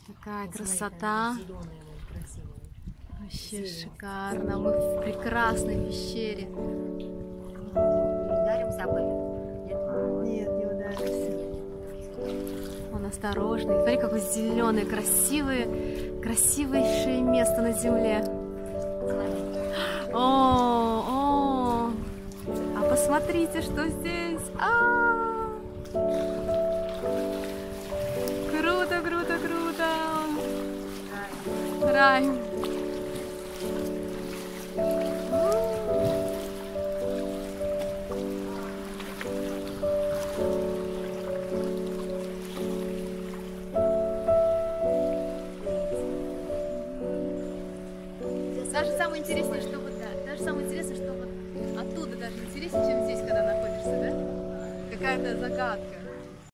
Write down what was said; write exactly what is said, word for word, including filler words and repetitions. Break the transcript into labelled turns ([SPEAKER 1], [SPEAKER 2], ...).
[SPEAKER 1] Такая
[SPEAKER 2] Вот
[SPEAKER 1] красота.
[SPEAKER 2] смотри, там зеленая, вон, красивая.
[SPEAKER 1] Вообще
[SPEAKER 2] Синяя.
[SPEAKER 1] шикарно. Мы в прекрасной пещере.
[SPEAKER 2] Ударимся об это? Нет?
[SPEAKER 1] Нет, не ударимся.
[SPEAKER 2] Нет.
[SPEAKER 1] Он осторожный. Смотри, какое зеленое, красивое, красивейшее место на земле. О, о, а посмотрите, что здесь. А, круто, круто, круто. Рай. Даже самое интересное, что вот, да, даже самое интересное, что вот оттуда даже интереснее, чем здесь, когда находишься, да? Какая-то загадка.